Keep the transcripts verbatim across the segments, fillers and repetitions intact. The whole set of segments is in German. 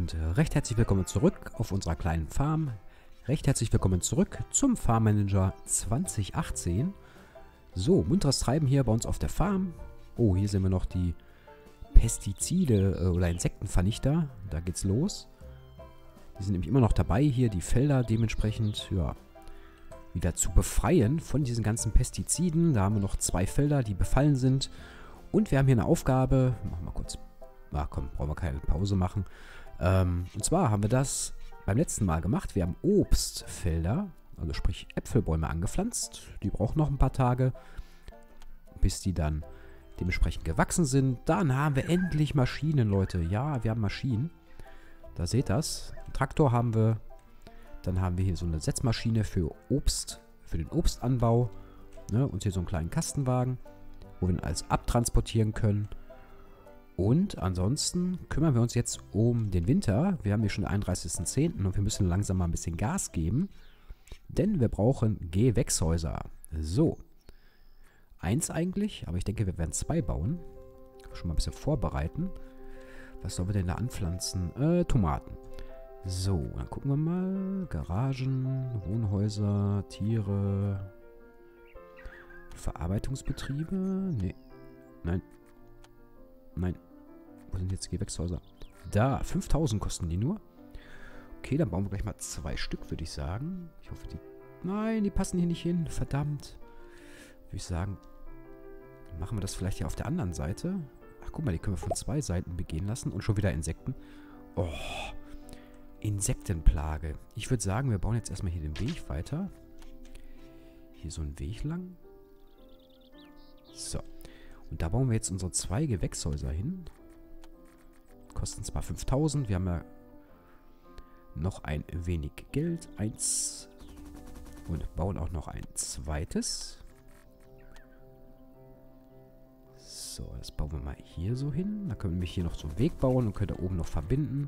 Und recht herzlich willkommen zurück auf unserer kleinen Farm. Recht herzlich willkommen zurück zum Farm Manager zwanzig achtzehn. So, munteres Treiben hier bei uns auf der Farm. Oh, hier sehen wir noch die Pestizide äh, oder Insektenvernichter. Da geht's los. Die sind nämlich immer noch dabei, hier die Felder dementsprechend, ja, wieder zu befreien von diesen ganzen Pestiziden. Da haben wir noch zwei Felder, die befallen sind. Und wir haben hier eine Aufgabe. Machen wir mal kurz. Na komm, brauchen wir keine Pause machen. Ähm, und zwar haben wir das beim letzten Mal gemacht. Wir haben Obstfelder, also sprich Äpfelbäume angepflanzt. Die brauchen noch ein paar Tage, bis die dann dementsprechend gewachsen sind. Dann haben wir endlich Maschinen, Leute. Ja, wir haben Maschinen. Da seht ihr das. Einen Traktor haben wir. Dann haben wir hier so eine Setzmaschine für Obst, für den Obstanbau. Ne? Und hier so einen kleinen Kastenwagen, wo wir ihn alles abtransportieren können. Und ansonsten kümmern wir uns jetzt um den Winter. Wir haben hier schon den einunddreißigsten zehnten und wir müssen langsam mal ein bisschen Gas geben. Denn wir brauchen Gewächshäuser. So. Eins eigentlich, aber ich denke, wir werden zwei bauen. Schon mal ein bisschen vorbereiten. Was sollen wir denn da anpflanzen? Äh, Tomaten. So, dann gucken wir mal. Garagen, Wohnhäuser, Tiere, Verarbeitungsbetriebe. Nee. Nein. Nein. Wo sind jetzt die Gewächshäuser? Da, fünftausend kosten die nur. Okay, dann bauen wir gleich mal zwei Stück, würde ich sagen. Ich hoffe, die... Nein, die passen hier nicht hin. Verdammt. Würde ich sagen, machen wir das vielleicht hier auf der anderen Seite. Ach, guck mal, die können wir von zwei Seiten begehen lassen. Und schon wieder Insekten. Oh, Insektenplage. Ich würde sagen, wir bauen jetzt erstmal hier den Weg weiter. Hier so einen Weg lang. So. Und da bauen wir jetzt unsere zwei Gewächshäuser hin. Kosten zwar fünftausend. Wir haben ja noch ein wenig Geld. Eins. Und bauen auch noch ein zweites. So, das bauen wir mal hier so hin. Da können wir nämlich hier noch so einen Weg bauen und können da oben noch verbinden.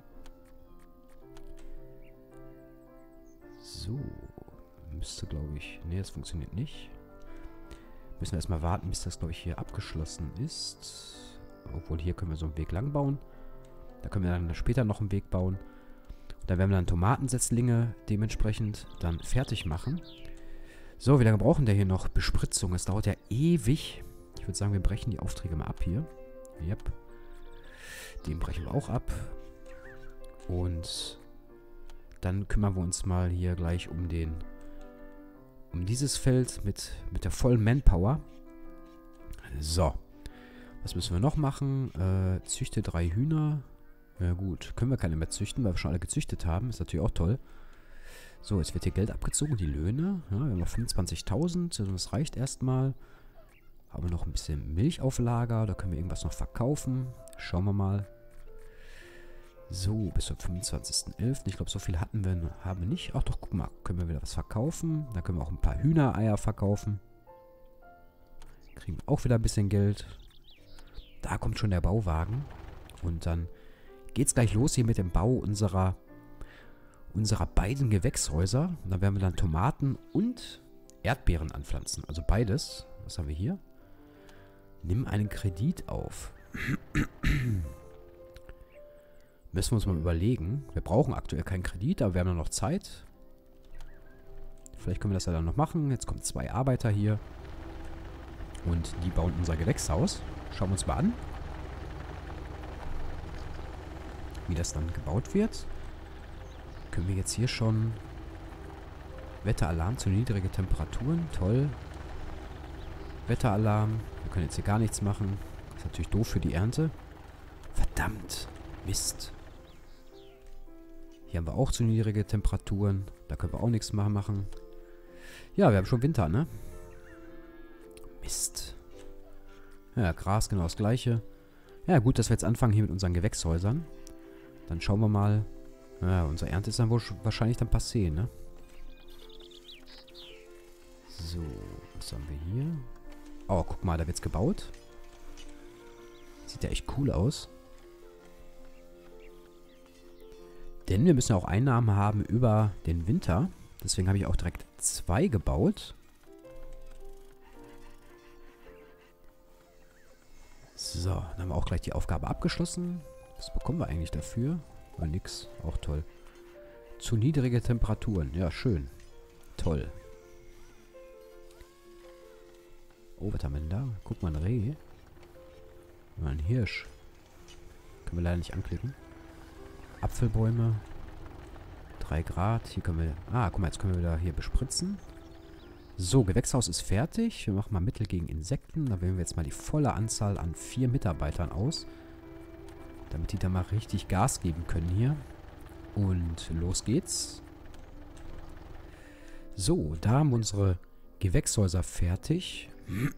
So. Müsste, glaube ich... Ne, das funktioniert nicht. Müssen wir erstmal warten, bis das, glaube ich, hier abgeschlossen ist. Obwohl, hier können wir so einen Weg lang bauen. Da können wir dann später noch einen Weg bauen. Und dann werden wir dann Tomatensetzlinge dementsprechend dann fertig machen. So, wie lange brauchen der hier noch? Bespritzung. Es dauert ja ewig. Ich würde sagen, wir brechen die Aufträge mal ab hier. Yep. Den brechen wir auch ab. Und dann kümmern wir uns mal hier gleich um den... Um dieses Feld mit, mit der vollen Manpower. So. Was müssen wir noch machen? Äh, züchte drei Hühner. Ja gut, können wir keine mehr züchten, weil wir schon alle gezüchtet haben. Ist natürlich auch toll. So, jetzt wird hier Geld abgezogen, die Löhne. Ja, wir haben noch fünfundzwanzigtausend. Also das reicht erstmal. Haben wir noch ein bisschen Milch auf Lager. Da können wir irgendwas noch verkaufen. Schauen wir mal. So, bis zum fünfundzwanzigsten elften Ich glaube, so viel hatten wir, haben wir nicht. Ach doch, guck mal, können wir wieder was verkaufen. Da können wir auch ein paar Hühnereier verkaufen. Kriegen wir auch wieder ein bisschen Geld. Da kommt schon der Bauwagen. Und dann geht es gleich los hier mit dem Bau unserer, unserer beiden Gewächshäuser. Und dann werden wir dann Tomaten und Erdbeeren anpflanzen. Also beides. Was haben wir hier? Nimm einen Kredit auf. Müssen wir uns mal überlegen. Wir brauchen aktuell keinen Kredit, aber wir haben ja noch Zeit. Vielleicht können wir das ja dann noch machen. Jetzt kommen zwei Arbeiter hier. Und die bauen unser Gewächshaus. Schauen wir uns mal an, wie das dann gebaut wird. Können wir jetzt hier schon... Wetteralarm zu niedrige Temperaturen. Toll. Wetteralarm. Wir können jetzt hier gar nichts machen. Das ist natürlich doof für die Ernte. Verdammt. Mist. Hier haben wir auch zu niedrige Temperaturen. Da können wir auch nichts mehr machen. Ja, wir haben schon Winter, ne? Mist. Ja, Gras, genau das gleiche. Ja, gut, dass wir jetzt anfangen hier mit unseren Gewächshäusern. Dann schauen wir mal. Ja, unsere Ernte ist dann wohl wahrscheinlich dann passé, ne? So, was haben wir hier? Oh, guck mal, da wird's gebaut. Sieht ja echt cool aus. Denn wir müssen ja auch Einnahmen haben über den Winter. Deswegen habe ich auch direkt zwei gebaut. So, dann haben wir auch gleich die Aufgabe abgeschlossen. Was bekommen wir eigentlich dafür? Oder nix. Auch toll. Zu niedrige Temperaturen. Ja, schön. Toll. Oh, was haben wir denn da? Guck mal, ein Reh. Mal ein Hirsch. Können wir leider nicht anklicken. Apfelbäume. drei Grad. Hier können wir... Ah, guck mal, jetzt können wir wieder hier bespritzen. So, Gewächshaus ist fertig. Wir machen mal Mittel gegen Insekten. Da wählen wir jetzt mal die volle Anzahl an vier Mitarbeitern aus. Damit die da mal richtig Gas geben können hier. Und los geht's. So, da haben wir unsere Gewächshäuser fertig.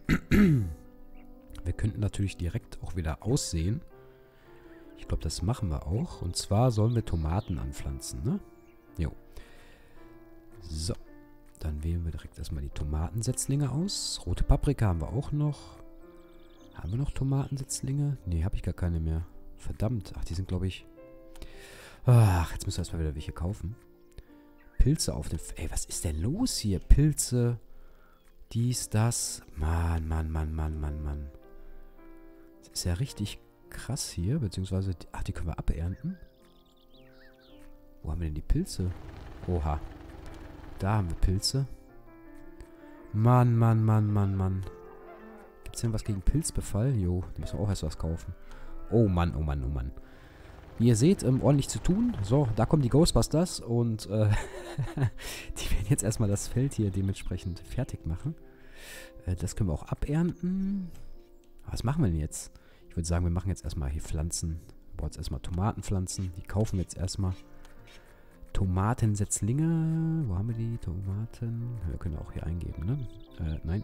Wir könnten natürlich direkt auch wieder aussehen. Ich glaube, das machen wir auch. Und zwar sollen wir Tomaten anpflanzen, ne? Jo. So. Dann wählen wir direkt erstmal die Tomatensetzlinge aus. Rote Paprika haben wir auch noch. Haben wir noch Tomatensetzlinge? Ne, habe ich gar keine mehr. Verdammt. Ach, die sind, glaube ich... Ach, jetzt müssen wir erstmal wieder welche kaufen. Pilze auf dem... F Ey, was ist denn los hier? Pilze. Dies, das. Mann, Mann, Mann, Mann, Mann, Mann. Das ist ja richtig krass hier. Beziehungsweise... Ach, die können wir abernten. Wo haben wir denn die Pilze? Oha. Da haben wir Pilze. Mann, Mann, Mann, Mann, Mann. Gibt's denn was gegen Pilzbefall? Jo, da müssen wir auch erst was kaufen. Oh Mann, oh Mann, oh Mann. Wie ihr seht, ähm, ordentlich zu tun. So, da kommen die Ghostbusters und äh, die werden jetzt erstmal das Feld hier dementsprechend fertig machen. Äh, das können wir auch abernten. Was machen wir denn jetzt? Ich würde sagen, wir machen jetzt erstmal hier Pflanzen. Wir brauchen jetzt erstmal Tomatenpflanzen. Die kaufen wir jetzt erstmal. Tomatensetzlinge. Wo haben wir die? Tomaten. Wir können auch hier eingeben, ne? Äh, nein.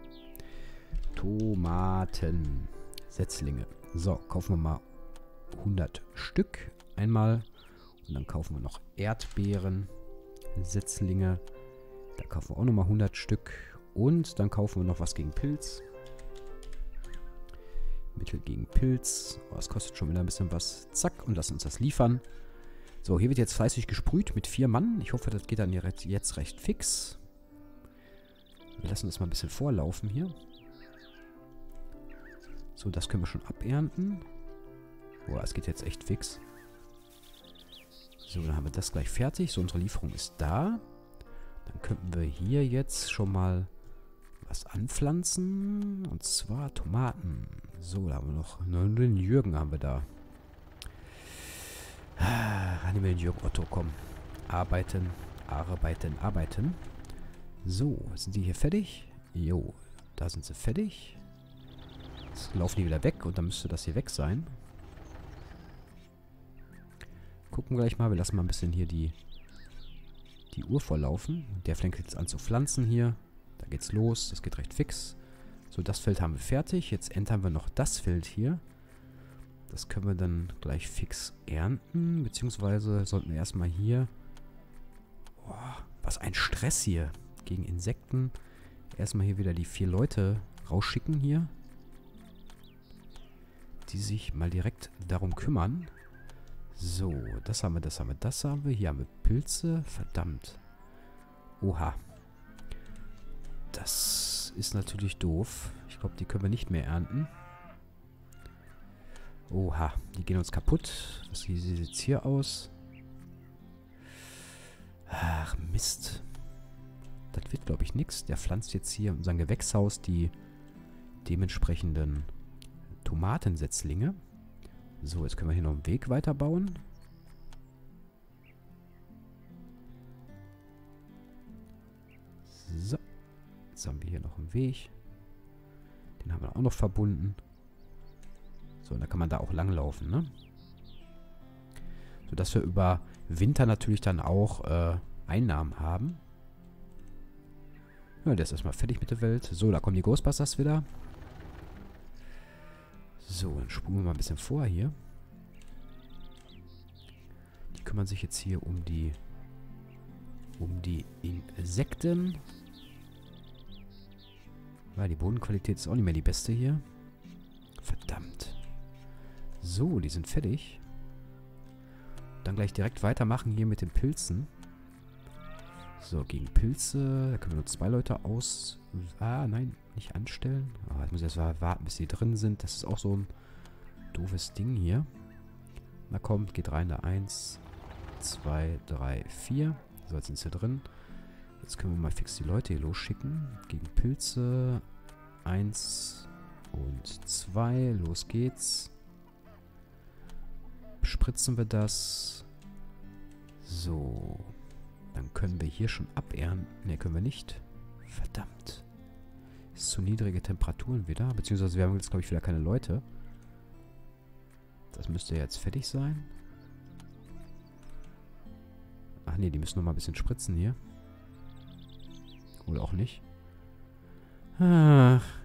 Tomatensetzlinge. So, kaufen wir mal hundert Stück einmal. Und dann kaufen wir noch Erdbeeren-Setzlinge. Da kaufen wir auch nochmal hundert Stück. Und dann kaufen wir noch was gegen Pilz. Mittel gegen Pilz. Oh, das kostet schon wieder ein bisschen was. Zack, und lassen uns das liefern. So, hier wird jetzt fleißig gesprüht mit vier Mann. Ich hoffe, das geht dann jetzt recht fix. Wir lassen das mal ein bisschen vorlaufen hier. So, das können wir schon abernten. Boah, es geht jetzt echt fix. So, dann haben wir das gleich fertig. So, unsere Lieferung ist da. Dann könnten wir hier jetzt schon mal was anpflanzen. Und zwar Tomaten. So, da haben wir noch... Nur den Jürgen haben wir da. Ah, nehmen wir den Jürgen Otto, komm. Arbeiten, arbeiten, arbeiten. So, sind die hier fertig? Jo, da sind sie fertig. Jetzt laufen die wieder weg und dann müsste das hier weg sein. Gucken wir gleich mal. Wir lassen mal ein bisschen hier die, die Uhr vorlaufen. Der fängt jetzt an zu pflanzen hier. Da geht's los. Das geht recht fix. So, das Feld haben wir fertig. Jetzt entern wir noch das Feld hier. Das können wir dann gleich fix ernten. Beziehungsweise sollten wir erstmal hier... Boah, was ein Stress hier. Gegen Insekten. Erstmal hier wieder die vier Leute rausschicken hier. Die sich mal direkt darum kümmern. So, das haben wir, das haben wir, das haben wir. Hier haben wir Pilze. Verdammt. Oha. Das ist natürlich doof. Ich glaube, die können wir nicht mehr ernten. Oha, die gehen uns kaputt. Was sieht jetzt hier aus? Ach, Mist. Das wird, glaube ich, nichts. Der pflanzt jetzt hier in unserem Gewächshaus die dementsprechenden Tomatensetzlinge. So, jetzt können wir hier noch einen Weg weiterbauen. So. Jetzt haben wir hier noch einen Weg. Den haben wir auch noch verbunden. So, und da kann man da auch langlaufen, ne? Sodass wir über Winter natürlich dann auch äh, Einnahmen haben. Ja, der ist erstmal fertig mit der Welt. So, da kommen die Ghostbusters wieder. So, dann spulen wir mal ein bisschen vor hier. Die kümmern sich jetzt hier um die um die Insekten. Weil die Bodenqualität ist auch nicht mehr die beste hier. Verdammt. So, die sind fertig. Dann gleich direkt weitermachen hier mit den Pilzen. So, gegen Pilze. Da können wir nur zwei Leute aus... Ah, nein, nicht anstellen. Ah, jetzt muss ich erst mal warten, bis die drin sind. Das ist auch so ein doofes Ding hier. Na komm, geht rein, da eins. zwei, drei, vier. So, jetzt sind sie drin. Jetzt können wir mal fix die Leute hier losschicken. Gegen Pilze. Eins und zwei. Los geht's. Spritzen wir das. So. Dann können wir hier schon abernten. Ne, können wir nicht. Verdammt. Ist zu niedrige Temperaturen wieder. Beziehungsweise wir haben jetzt, glaube ich, wieder keine Leute. Das müsste jetzt fertig sein. Ach nee, die müssen noch mal ein bisschen spritzen hier. Oder auch nicht. Ach.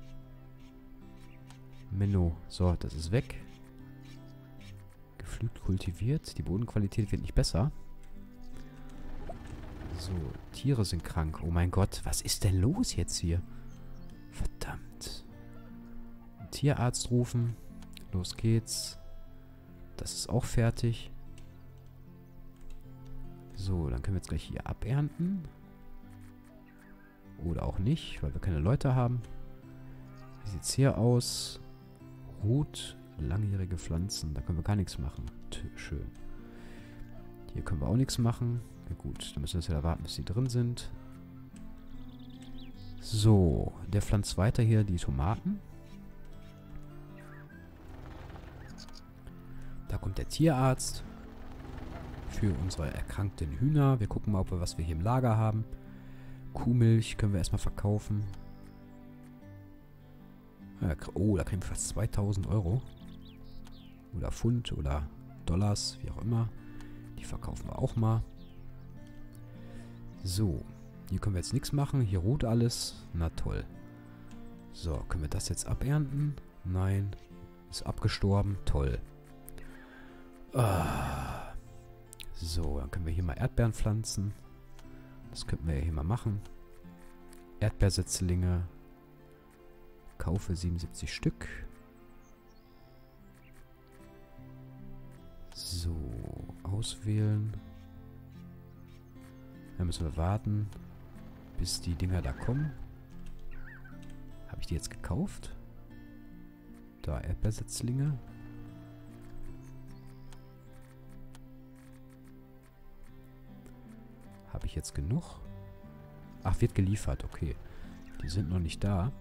Menno. So, das ist weg. Geflügt kultiviert. Die Bodenqualität wird nicht besser. So, Tiere sind krank. Oh mein Gott, was ist denn los jetzt hier? Verdammt. Tierarzt rufen. Los geht's. Das ist auch fertig. So, dann können wir jetzt gleich hier abernten. Oder auch nicht, weil wir keine Leute haben. Wie sieht's hier aus? Ruht, langjährige Pflanzen. Da können wir gar nichts machen. Tö, schön. Hier können wir auch nichts machen. Ja gut, dann müssen wir jetzt wieder warten, bis die drin sind. So, der pflanzt weiter hier die Tomaten. Da kommt der Tierarzt für unsere erkrankten Hühner. Wir gucken mal, ob wir was wir hier im Lager haben. Kuhmilch können wir erstmal verkaufen. Ja, oh, da kriegen wir fast zweitausend Euro. Oder Pfund oder Dollars, wie auch immer. Die verkaufen wir auch mal. So, hier können wir jetzt nichts machen. Hier ruht alles. Na toll. So, können wir das jetzt abernten? Nein. Ist abgestorben. Toll. Ah. So, dann können wir hier mal Erdbeeren pflanzen. Das könnten wir ja hier mal machen. Erdbeersetzlinge. Kaufe siebenundsiebzig Stück. So, auswählen. Dann müssen wir warten, bis die Dinger da kommen. Habe ich die jetzt gekauft? Da, Erdbeersetzlinge. Habe ich jetzt genug? Ach, wird geliefert, okay. Die sind noch nicht da.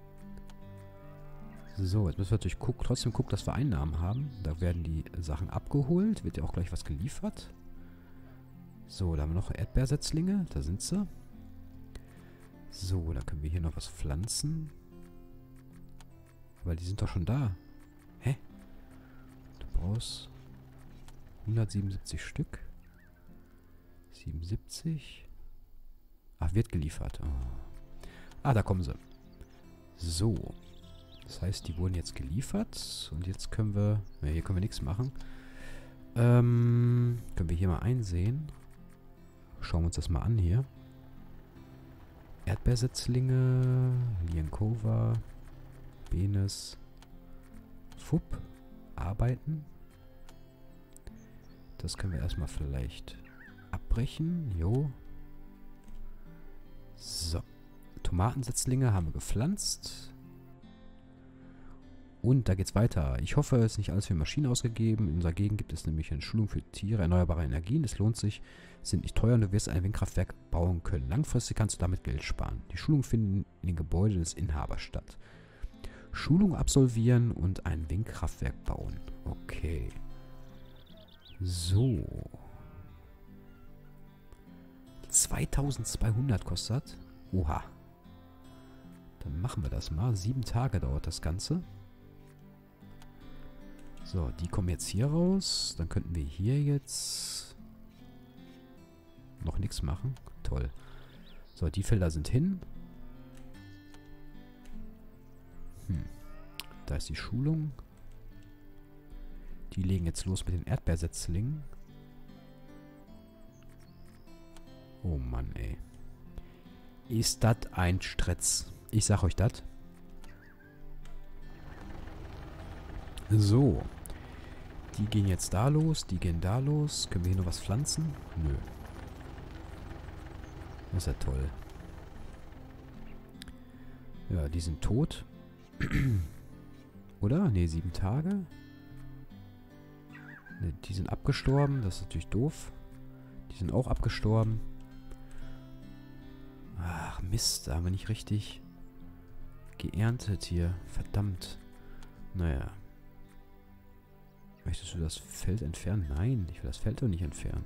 So, jetzt müssen wir natürlich gucken, trotzdem gucken, dass wir Einnahmen haben. Da werden die Sachen abgeholt. Wird ja auch gleich was geliefert. So, da haben wir noch Erdbeersetzlinge. Da sind sie. So, da können wir hier noch was pflanzen. Aber die sind doch schon da. Hä? Du brauchst hundertsiebenundsiebzig Stück. siebenundsiebzig. Ach, wird geliefert. Oh. Ah, da kommen sie. So. Das heißt, die wurden jetzt geliefert. Und jetzt können wir... Ne, hier können wir nichts machen. Ähm, können wir hier mal einsehen. Schauen wir uns das mal an hier. Erdbeersetzlinge. Lienkova. Benes. Fupp. Arbeiten. Das können wir erstmal vielleicht abbrechen. Jo. So. Tomatensetzlinge haben wir gepflanzt. Und da geht's weiter. Ich hoffe, es ist nicht alles für Maschinen ausgegeben. In unserer Gegend gibt es nämlich eine Schulung für Tiere, erneuerbare Energien. Das lohnt sich, sind nicht teuer und du wirst ein Windkraftwerk bauen können. Langfristig kannst du damit Geld sparen. Die Schulungen finden in den Gebäuden des Inhabers statt. Schulung absolvieren und ein Windkraftwerk bauen. Okay. So. zweitausendzweihundert kostet. Oha. Dann machen wir das mal. Sieben Tage dauert das Ganze. So, die kommen jetzt hier raus. Dann könnten wir hier jetzt noch nichts machen. Toll. So, die Felder sind hin. Hm. Da ist die Schulung. Die legen jetzt los mit den Erdbeersetzlingen. Oh Mann, ey. Ist das ein Stress. Ich sag euch das. So. Die gehen jetzt da los. Die gehen da los. Können wir hier noch was pflanzen? Nö. Das ist ja toll. Ja, die sind tot. Oder? Ne, sieben Tage. Ne, die sind abgestorben. Das ist natürlich doof. Die sind auch abgestorben. Ach, Mist. Da haben wir nicht richtig geerntet hier. Verdammt. Naja. Möchtest du das Feld entfernen? Nein, ich will das Feld doch nicht entfernen.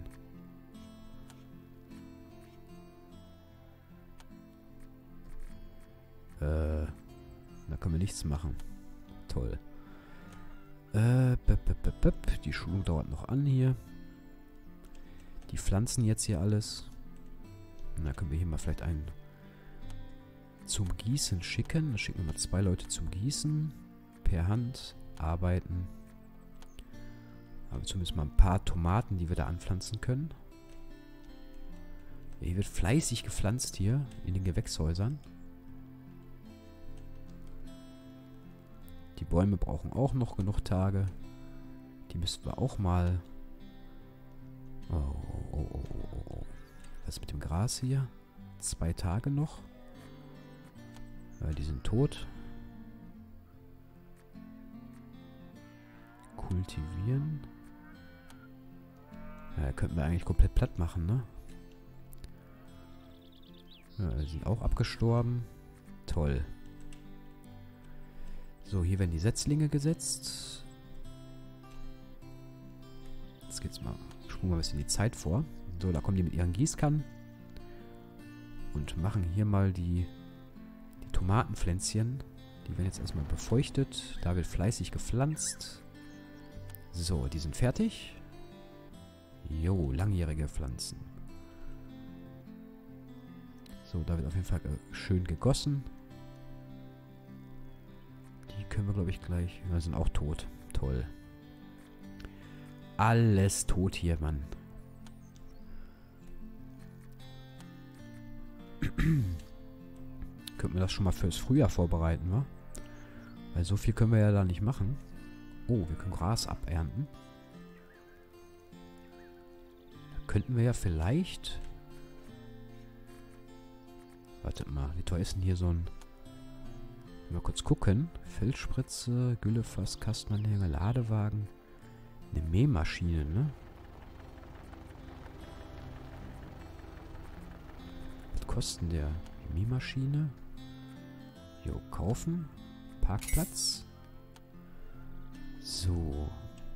Äh, da können wir nichts machen. Toll. Äh, bep, bep, bep, bep. Die Schulung dauert noch an hier. Die pflanzen jetzt hier alles. Und da können wir hier mal vielleicht einen zum Gießen schicken. Da schicken wir mal zwei Leute zum Gießen. Per Hand arbeiten. Aber zumindest mal ein paar Tomaten, die wir da anpflanzen können. Ja, hier wird fleißig gepflanzt hier in den Gewächshäusern. Die Bäume brauchen auch noch genug Tage. Die müssten wir auch mal... Oh, oh, oh, oh, oh. Was ist mit dem Gras hier? Zwei Tage noch. Ja, die sind tot. Kultivieren. Ja, könnten wir eigentlich komplett platt machen, ne? Ja, die sind auch abgestorben. Toll. So, hier werden die Setzlinge gesetzt. Jetzt geht's mal. Spulen wir ein bisschen die Zeit vor. So, da kommen die mit ihren Gießkannen. Und machen hier mal die, die Tomatenpflänzchen. Die werden jetzt erstmal befeuchtet. Da wird fleißig gepflanzt. So, die sind fertig. Jo, langjährige Pflanzen. So, da wird auf jeden Fall schön gegossen. Die können wir, glaube ich, gleich... Wir sind auch tot. Toll. Alles tot hier, Mann. Könnten wir das schon mal fürs Frühjahr vorbereiten, wa? Weil so viel können wir ja da nicht machen. Oh, wir können Gras abernten. Da könnten wir ja vielleicht... Wartet mal, wie teuer ist denn hier so ein... Mal kurz gucken. Feldspritze, Güllefass, Kastenanhänger, Ladewagen. Eine Mähmaschine, ne? Was kostet denn der? Die Mähmaschine? Jo, kaufen. Parkplatz. So.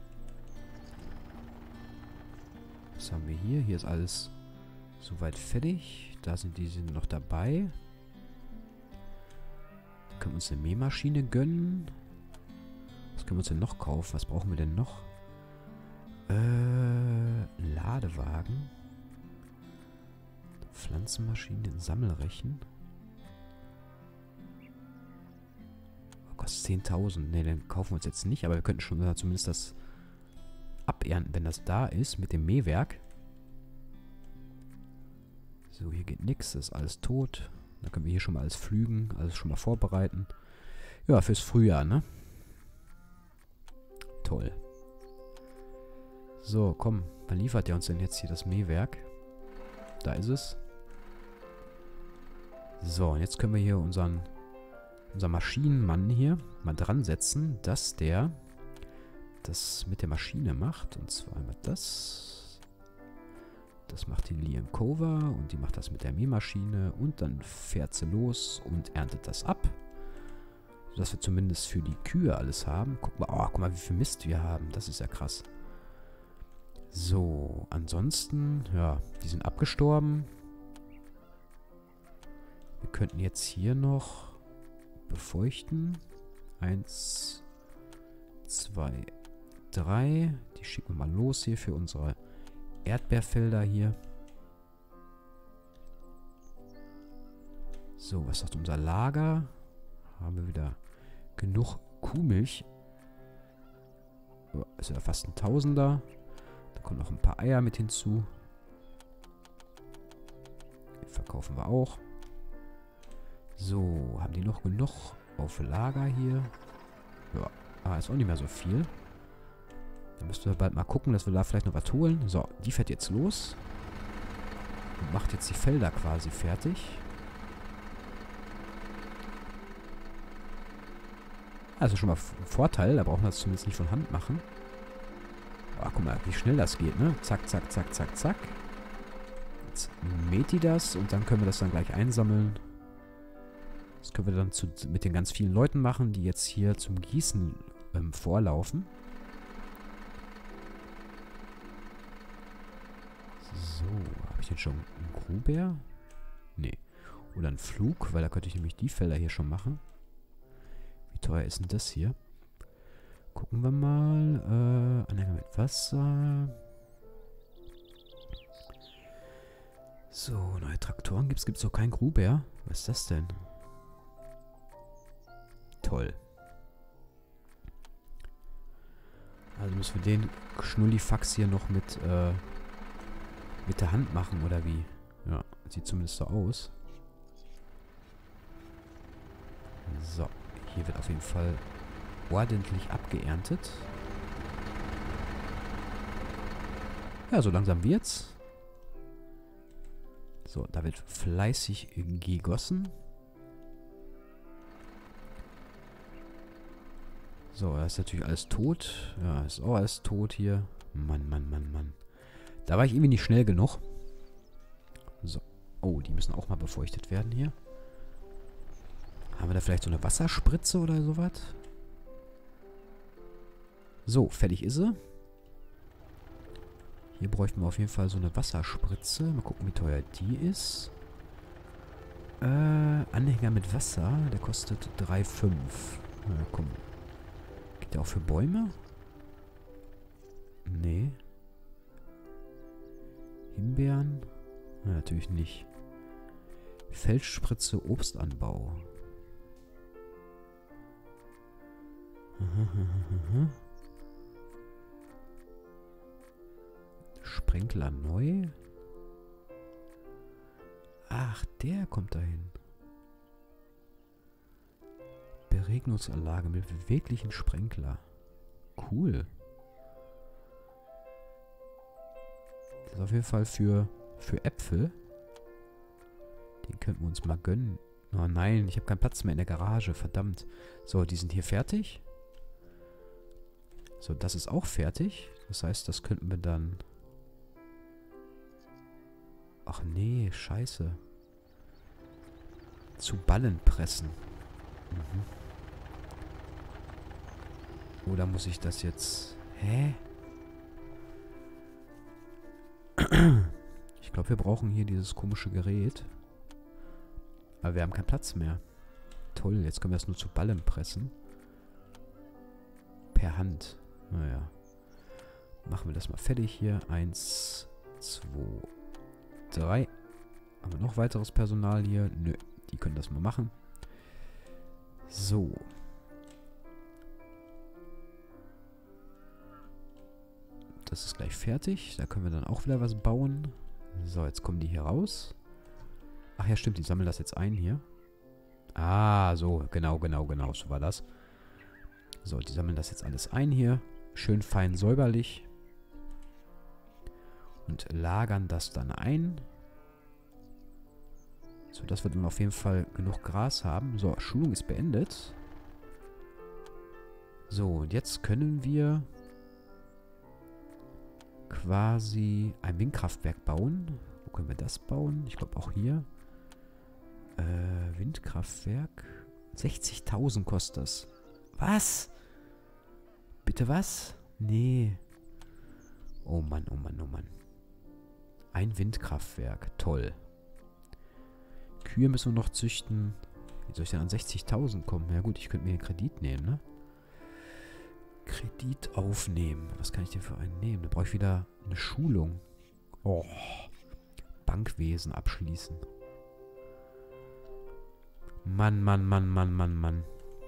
Was haben wir hier? Hier ist alles soweit fertig. Da sind die sind noch dabei. Da können wir uns eine Mähmaschine gönnen. Was können wir uns denn noch kaufen? Was brauchen wir denn noch? Äh, Ladewagen. Pflanzenmaschine, Sammelrechen. Oh, kostet zehntausend. Ne, den kaufen wir uns jetzt nicht, aber wir könnten schon zumindest das abernten, wenn das da ist, mit dem Mähwerk. So, hier geht nichts, das ist alles tot. Da können wir hier schon mal alles pflügen, alles schon mal vorbereiten. Ja, fürs Frühjahr, ne? Toll. So, komm, wann liefert der uns denn jetzt hier das Mähwerk? Da ist es. So, und jetzt können wir hier unseren, unseren Maschinenmann hier mal dran setzen, dass der das mit der Maschine macht. Und zwar einmal das. Das macht die Liam Cover und die macht das mit der Mähmaschine. Und dann fährt sie los und erntet das ab. Sodass wir zumindest für die Kühe alles haben. Guck mal, oh, guck mal, wie viel Mist wir haben. Das ist ja krass. So, ansonsten, ja, die sind abgestorben. Wir könnten jetzt hier noch befeuchten. Eins, zwei, drei. Die schicken wir mal los hier für unsere Erdbeerfelder hier. So, was sagt unser Lager? Haben wir wieder genug Kuhmilch. Oh, ist ja fast ein Tausender. Da kommen noch ein paar Eier mit hinzu. Die verkaufen wir auch. So, haben die noch genug auf Lager hier? Ja, aber ist auch nicht mehr so viel. Dann müssten wir bald mal gucken, dass wir da vielleicht noch was holen. So, die fährt jetzt los. Und macht jetzt die Felder quasi fertig. Also schon mal ein Vorteil. Da brauchen wir das zumindest nicht von Hand machen. Oh, guck mal, wie schnell das geht, ne? Zack, zack, zack, zack, zack. Jetzt mäht die das und dann können wir das dann gleich einsammeln. Das können wir dann zu, mit den ganz vielen Leuten machen, die jetzt hier zum Gießen ähm, vorlaufen. So, habe ich denn schon einen Grubär? Nee. Oder einen Flug, weil da könnte ich nämlich die Felder hier schon machen. Wie teuer ist denn das hier? Gucken wir mal. Äh, Anhänger mit Wasser. So, neue Traktoren gibt's. Gibt's doch keinen Grubär? Was ist das denn? Toll. Also müssen wir den Schnullifax hier noch mit, äh, mit der Hand machen, oder wie? Ja, sieht zumindest so aus. So, hier wird auf jeden Fall ordentlich abgeerntet. Ja, so langsam wird's. So, da wird fleißig gegossen. So, da ist natürlich alles tot. Ja, ist auch alles tot hier. Mann, Mann, Mann, Mann. Da war ich irgendwie nicht schnell genug. So. Oh, die müssen auch mal befeuchtet werden hier. Haben wir da vielleicht so eine Wasserspritze oder sowas? So, fertig ist sie. Hier bräuchten wir auf jeden Fall so eine Wasserspritze. Mal gucken, wie teuer die ist. Äh, Anhänger mit Wasser. Der kostet drei Komma fünf. Na komm. Geht der auch für Bäume? Nee. Himbeeren? Na, natürlich nicht. Feldspritze Obstanbau. Aha, aha, aha. Sprenkler neu. Ach, der kommt dahin. Beregnungsanlage mit beweglichen Sprenkler. Cool. Das ist auf jeden Fall für, für Äpfel. Den könnten wir uns mal gönnen. Oh nein, ich habe keinen Platz mehr in der Garage. Verdammt. So, die sind hier fertig. So, das ist auch fertig. Das heißt, das könnten wir dann... Ach nee, scheiße. Zu Ballen pressen. Mhm. Oder muss ich das jetzt... Hä? Ich glaube, wir brauchen hier dieses komische Gerät. Aber wir haben keinen Platz mehr. Toll, jetzt können wir das nur zu Ballen pressen. Per Hand. Naja. Machen wir das mal fertig hier. Eins, zwei, drei. Haben wir noch weiteres Personal hier? Nö, die können das mal machen. So. Das ist gleich fertig. Da können wir dann auch wieder was bauen. So, jetzt kommen die hier raus. Ach ja, stimmt, die sammeln das jetzt ein hier. Ah, so, genau, genau, genau, so war das. So, die sammeln das jetzt alles ein hier. Schön fein säuberlich. Und lagern das dann ein. So, dass wir dann auf jeden Fall genug Gras haben. So, Schulung ist beendet. So, und jetzt können wir quasi ein Windkraftwerk bauen. Wo können wir das bauen? Ich glaube auch hier. Äh, Windkraftwerk. sechzigtausend kostet das. Was? Bitte was? Nee. Oh Mann, oh Mann, oh Mann. Ein Windkraftwerk. Toll. Kühe müssen wir noch züchten. Wie soll ich denn an sechzigtausend kommen? Ja gut, ich könnte mir einen Kredit nehmen, ne? Kredit aufnehmen. Was kann ich denn für einen nehmen? Da brauche ich wieder eine Schulung. Oh. Bankwesen abschließen. Mann, Mann, Mann, Mann, Mann, Mann.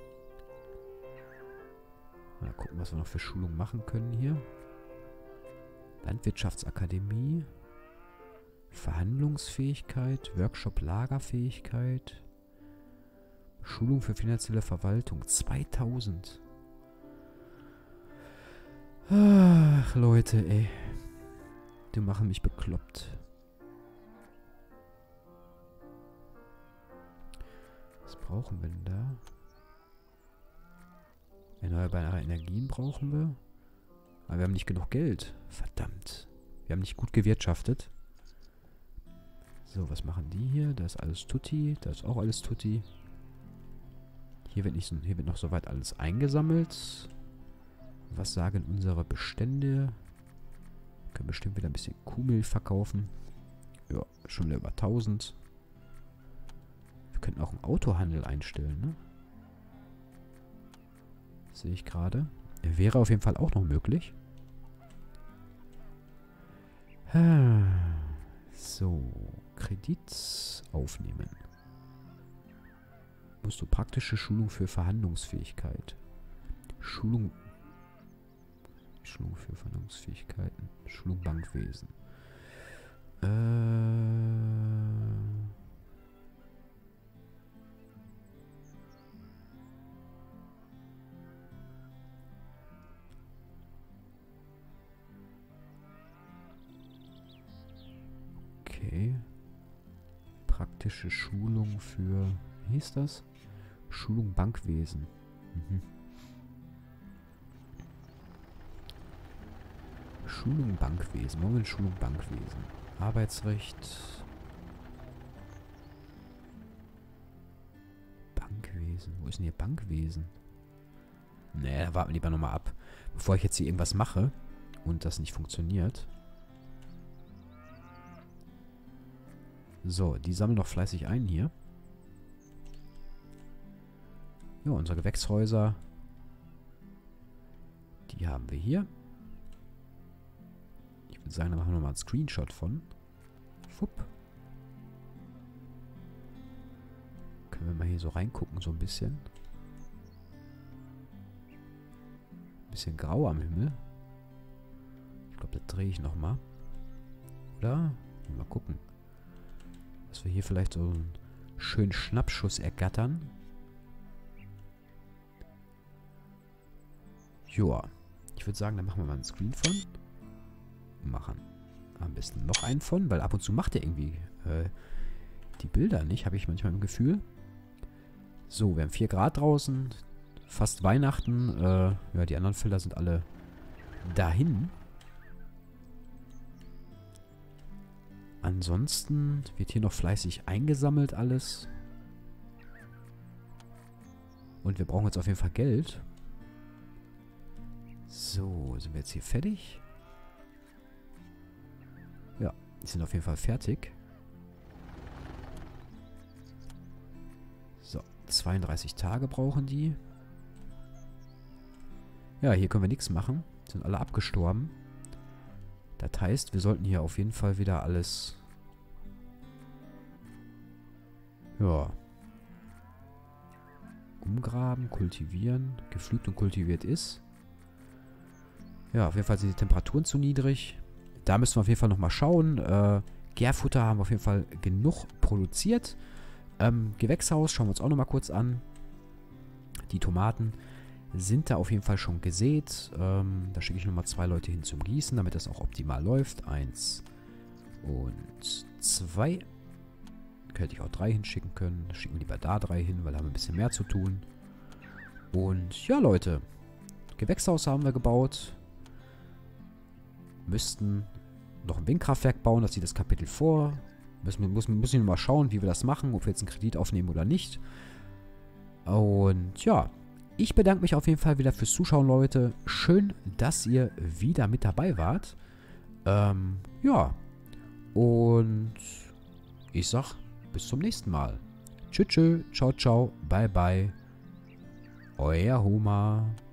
Mal gucken, was wir noch für Schulungen machen können hier. Landwirtschaftsakademie. Verhandlungsfähigkeit. Workshop Lagerfähigkeit. Schulung für finanzielle Verwaltung. zweitausend. Ach, Leute, ey. Die machen mich bekloppt. Was brauchen wir denn da? Erneuerbare Energien brauchen wir. Aber wir haben nicht genug Geld. Verdammt. Wir haben nicht gut gewirtschaftet. So, was machen die hier? Da ist alles Tutti. Da ist auch alles Tutti. Hier wird, nicht so, hier wird noch soweit alles eingesammelt. Was sagen unsere Bestände? Wir können bestimmt wieder ein bisschen Kuhmilch verkaufen. Ja, schon wieder über tausend. Wir könnten auch einen Autohandel einstellen, ne? Sehe ich gerade. Wäre auf jeden Fall auch noch möglich. So, Kredit aufnehmen. Musst du praktische Schulung für Verhandlungsfähigkeit. Schulung. Schulung für Verhandlungsfähigkeiten. Schulung Bankwesen. Äh. Okay. Praktische Schulung für... Wie hieß das? Schulung Bankwesen. Mhm. Schulung Bankwesen. Moment, Schulung Bankwesen. Arbeitsrecht. Bankwesen. Wo ist denn hier Bankwesen? Nee, da warten wir lieber nochmal ab. Bevor ich jetzt hier irgendwas mache und das nicht funktioniert. So, die sammeln noch fleißig ein hier. Ja, unsere Gewächshäuser. Die haben wir hier. Ich würde sagen, da machen wir nochmal einen Screenshot von. Fupp. Können wir mal hier so reingucken, so ein bisschen. Bisschen grau am Himmel. Ich glaube, das drehe ich nochmal. Oder? Mal gucken. Dass wir hier vielleicht so einen schönen Schnappschuss ergattern. Joa. Ich würde sagen, dann machen wir mal einen Screen von. Machen am besten noch einen von, weil ab und zu macht er irgendwie äh, die Bilder nicht, habe ich manchmal im Gefühl. So, wir haben vier Grad draußen. Fast Weihnachten. Äh, ja, die anderen Felder sind alle dahin. Ansonsten wird hier noch fleißig eingesammelt alles. Und wir brauchen jetzt auf jeden Fall Geld. So, sind wir jetzt hier fertig? Ja, die sind auf jeden Fall fertig. So, zweiunddreißig Tage brauchen die. Ja, hier können wir nichts machen. Sind alle abgestorben. Das heißt, wir sollten hier auf jeden Fall wieder alles... Ja. Umgraben, kultivieren. Gepflügt und kultiviert ist. Ja, auf jeden Fall sind die Temperaturen zu niedrig. Da müssen wir auf jeden Fall nochmal schauen. Äh, Gärfutter haben wir auf jeden Fall genug produziert. Ähm, Gewächshaus schauen wir uns auch nochmal kurz an. Die Tomaten sind da auf jeden Fall schon gesät. Ähm, da schicke ich nochmal zwei Leute hin zum Gießen, damit das auch optimal läuft. Eins und zwei. Hätte ich auch drei hinschicken können. Schicken wir lieber da drei hin, weil da haben wir ein bisschen mehr zu tun. Und ja, Leute. Gewächshaus haben wir gebaut. Müssten noch ein Windkraftwerk bauen. Das sieht das Kapitel vor. Müssen wir müssen, müssen wir mal schauen, wie wir das machen. Ob wir jetzt einen Kredit aufnehmen oder nicht. Und ja. Ich bedanke mich auf jeden Fall wieder fürs Zuschauen, Leute. Schön, dass ihr wieder mit dabei wart. Ähm, ja. Und ich sag bis zum nächsten Mal. Tschüss, tschüss, ciao, ciao, bye, bye. Euer Homer.